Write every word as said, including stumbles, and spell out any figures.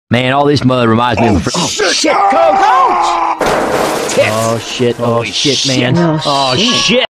Man, all this mud reminds me Oh, of a fr- oh shit, Coach! Oh shit, oh Holy shit, shit. man. No Oh shit. shit.